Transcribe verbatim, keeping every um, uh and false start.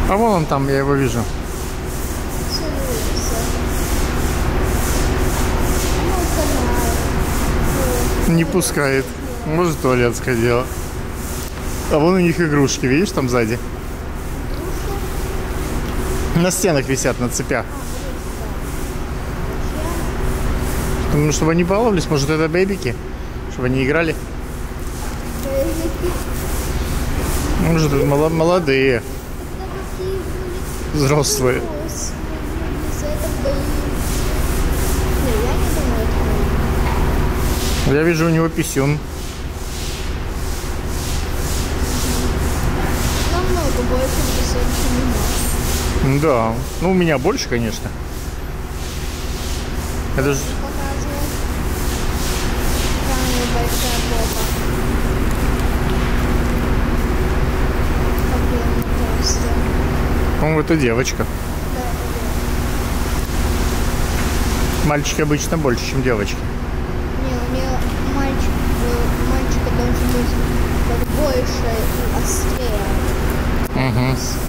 А вон он там, я его вижу. Не пускает. Может, в туалет сходила. А вон у них игрушки, видишь, там сзади? На стенах висят, на цепях. Ну, чтобы они баловались, может, это бэбики? Чтобы они играли? Может, это молодые. Взрослые. Я вижу у него писюн. Намного больше писюн, чем у нас. Да. Ну, у меня больше, конечно. Это же... Самая большая попа. По-моему, это девочка. Да, Мальчики обычно больше, чем девочки. не, у нее мальчик, у мальчика должен быть больше и острее. Угу.